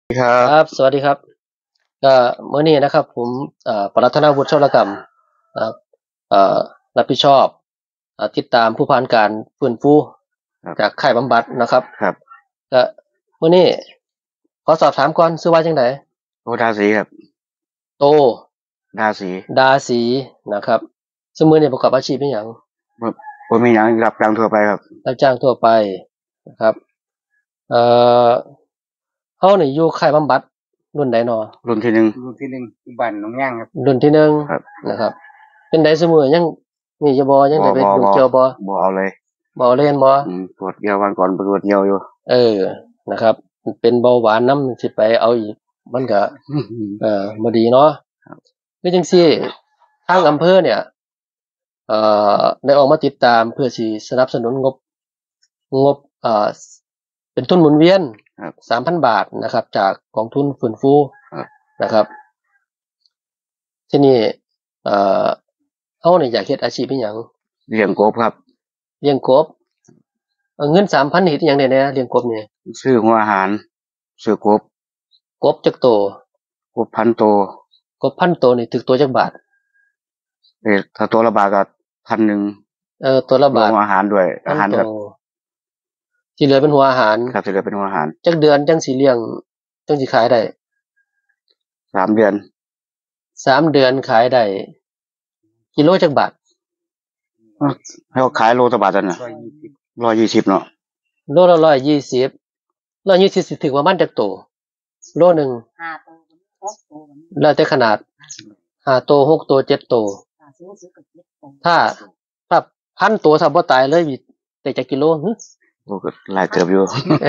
ครับสวัสดีครับก็เมื่อนี้นะครับผมปรัฒนาวุฒิโชลกรรมนะครับรับผิดชอบติดตามผู้ผ่านการฟื้นฟูจากค่ายบำบัดนะครับครับก็เมื่อนี้ขอสอบถามก่อนชื่อว่าจังไดโอดาสีครับโตดาสีดาสีนะครับซึ่งมื้อนี้ประกอบอาชีพเป็นหยังผมมีอย่างรับจ้างทั่วไปครับรับจ้างทั่วไปนะครับเอ่อเฮานี่อยู่ค่ายบำบัดรุ่นใดน้อรุ่นที่หนึ่งบ้านหนองย่างครับรุ่นที่หนึ่งครับนะครับเป็นไดซุมื้อยังมีอยู่บ่ยังได้ไปยุ่งเกี่ยวบ่เอาเลยบ่เล่นบ่ตรวจเยี่ยววันก่อนไปตรวจเยี่ยวอยู่นะครับเป็นเบาหวานน้ำสิไปเอาอีกมันก็บ่ดีเนาะคือจังซี่ทางอำเภอเนี่ยได้ออกมาติดตามเพื่อสิสนับสนุนงบเป็นทุนหมุนเวียน 3,000 บาทนะครับจากกองทุนฟื้นฟูนะครับทีนี้เฮาเนี่ยอยากเฮ็ดอาชีพอิหยังเลี้ยงกบครับเลี้ยงกบเงิน 3,000 นี่เฮ็ดอิหยังได้แหน่เลี้ยงกบนี่ซื้อหัวอาหารซื้อกบจักโตกบพันตัวกบ1,000ตัวนี่ถึกตัวจักบาทถ้าตัวละบาทก็1,000 ตัวละบาทรวมอาหารด้วยอาหารแบบที่เหลือเป็นหัวอาหารครับที่เหลือเป็นหัวอาหารจักเดือนจังสิเลี้ยงจังสิขายได้ 3 เดือน 3 เดือนขายได้กิโลจักบาทให้เขาขายโลละบาทจังน่ะ120เนาะโลละ120สิถึงประมาณจักโตโลนึง5โต6โตแล้วแต่ขนาด5โต6โต7โตถ้า1,000ตัวถ้าบ่ตายเลยได้จักกิโลหึโอ้ก็หลายเติบอยู่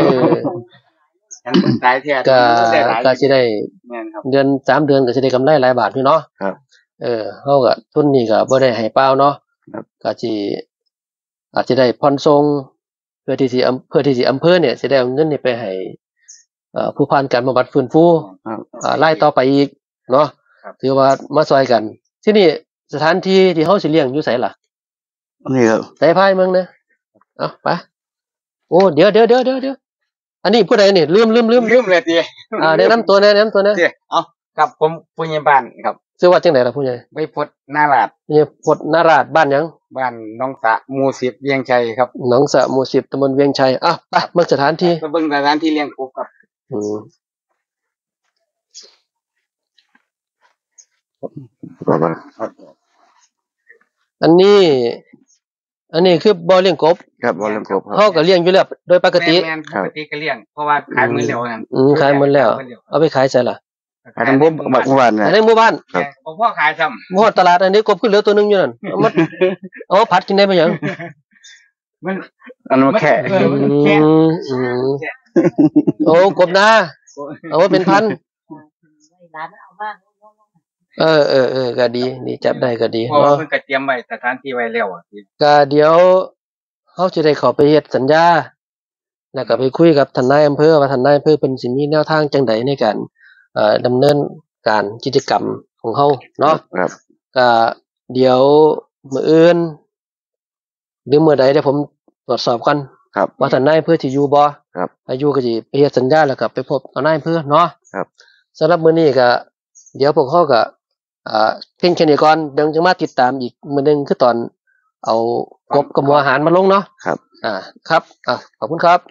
ตายแท้ก็สิได้เดือน3เดือนก็สิได้กำไรหลายบาทอยู่เนาะครับเฮาก็ทุนนี้ก็บ่ได้ให้เปล่าเนาะก็สิอาจจะได้ผ่อนส่งเพื่อที่สิอำเภอเนี่ยสิได้เอาเงินนี่ไปให้ผู้ผ่านการบำบัดฟื้นฟูรายต่อไปอีกเนาะถือว่ามาช่วยกันที่นี่สถานที่ที่เฮาสิเลี้ยงอยู่ไสล่ะนี่ครับไสพายเมืองนะเอาไปโอ้เดี๋ยวอันนี้ผู้ใดนี่ลืมเลยติแนะนำตัวนะติครับผมผู้ใหญ่บ้านครับชื่อว่าจังได๋ล่ะผู้ใหญ่ใบพดนาราดผู้ใหญ่พดนาราดบ้านหยังบ้านหนองสะหมู่10เวียงชัยครับหนองสะหมู่10ตำบลเวียงชัยไปเบิ่งสถานที่ไปเบิ่งสถานที่เลี้ยงกบครับอันนี้คือบ่อเลี้ยงกบครับบ่อเลี้ยงกบเฮาก็เลี้ยงอยู่แล้วโดยปกติปกติก็เลี้ยงเพราะว่าขายมื้อแล้วนั่นขายมื้อแล้วเอาไปขายไสล่ะขายในหมู่บ้านในหมู่บ้านบ่พอขายซ้ำบ่ตลาดอันนี้กบคือเหลือตัวนึงอยู่นั่นเอามาผัดกินได้บ่หยังมันมันแค่โอ้กบนาเอาว่าเป็นพันก็ดีนี่จับได้ก็ดีเพราะว่าเพิ่นก็เตรียมไว้สถานที่ไว้แล้วก็เดี๋ยวเฮาสิได้เข้าไปเฮ็ดสัญญาแล้วก็ไปคุยกับท่านนายอำเภอว่าท่านนายอำเภอเพิ่นสิมีแนวทางจังไดในการดำเนินการกิจกรรมของเฮาเนาะครับก็เดี๋ยวมื้ออื่นหรือมื้อใดเดี๋ยวผมตรวจสอบกันว่าท่านนายอำเภอสิอยู่บ่ครับถ้าอยู่ก็สิไปเฮ็ดสัญญาแล้วก็ไปพบกับนายอำเภอเนาะครับสำหรับมื้อนี้ก็เดี๋ยวพวกเฮาก็เพียงแค่นี้ก่อนเดี๋ยวจะมาติดตามอีกมื้อนึงคือตอนเอากบกับหัวอาหารมาลงเนาะครับครับขอบคุณครับ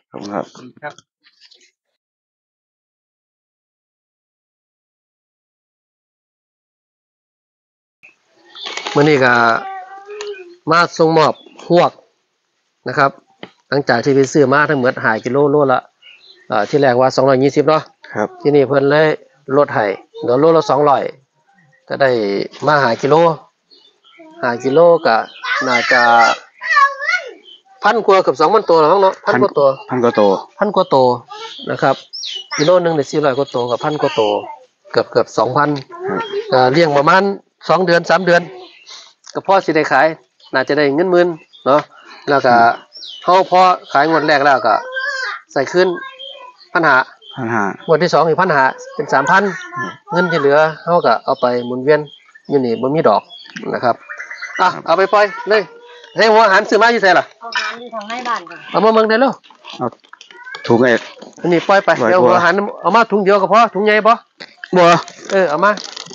มื้อนี้ก็มาส่งมอบพวกนะครับหลังจากที่ไปซื้อมาทั้งหมด5กิโลโลละที่แรกว่า220เนาะครับที่นี่เพิ่นเลยลดให้เหลือโลละ200ก็ได้มา5กิโลก็น่าจะ1,000 กว่ากับ 2,000 ตัวแล้วเนาะ1,000 กว่าตัวนะครับกิโลนึงได้400กว่าตัวกับ 1,000 กว่าตัวเกือบ 2,000เลี้ยงประมาณ2เดือน3เดือนก็พอสิได้ขายน่าจะได้เงินหมื่นเนาะแล้วก็เฮาพอขายงวดแรกแล้วก็ใส่ขึ้น1,500งวดที่2อีก1,500เป็น 3,000 เงินที่เหลือเฮาก็เอาไปหมุนเวียนอยู่นี่บ่มีดอกนะครับเอาไปปล่อยเลยให้หัวอาหารซื้อมาอยู่ไสล่ะเอาอาหารอยู่ทางในบ้านค่ะเอามาเมืองได้แล้วถถุงไอ้อันนี้ปล่อยไปปล่อยเดี๋ยวตัวอาหารเอามาถุงเดียวก็พอถุงใหญ่บ่บ่เอามา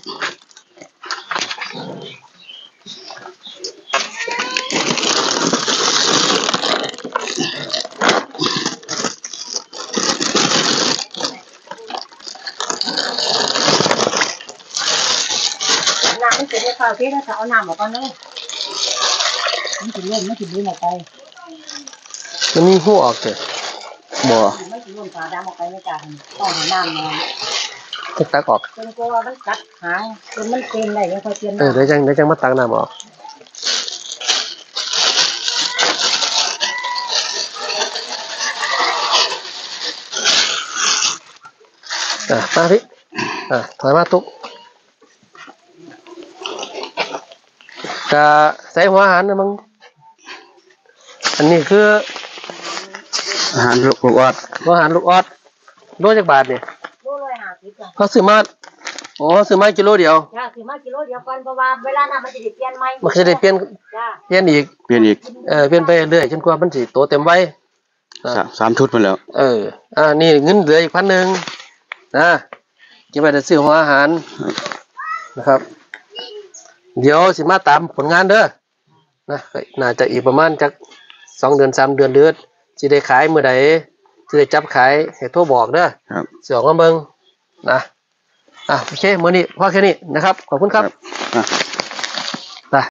น้ำมันจะได้ข้าวเทถ้าเอาน้ำออกก่อนเนาะมันจะล้นมันจะดึงออกไปมันมีหูออกเด้อบ่มันจะล้นฝาดำออกไปไม่จ่าต้องหาน้ำมาจะตักออกจนกว่ามันกัดหางจนมันเต็มได้ยังค่อยเปลี่ยนเดี๋ยวจังมาตักน้ำออกมาพี่ถอยมาตุกจะใส่หัวอาหารนะมึงอันนี้คืออาหารลูกออดหัวอาหารลูกออดโลจากบาทเนี่ยโล150จ้ะเขาซื้อมาซื้อมากิโลเดียวจ้าถือมากิโลเดียวก่อนเพราะว่าเวลานั้นมันจะได้เปลี่ยนใหม่มันจะได้เปลี่ยนจ้าอีกเปลี่ยนอีกเปลี่ยนไปเรื่อยจนกว่ามันสิโตเต็มไว้สามชุดมาแล้วนี่เงินเหลืออีก1,000นะจะไปได้ซื้อหัวอาหารนะครับ เดี๋ยวสิมาตามผลงานเด้อนะน่าจะอีกประมาณจัก2 เดือน 3 เดือนสิได้ขายมื้อใดสิได้จับขายให้โทรบอกเด้อครับสิออกมาเบิ่งนะโอเคมื้อนี้พอแค่นี้นะครับขอบคุณครับอ่ะ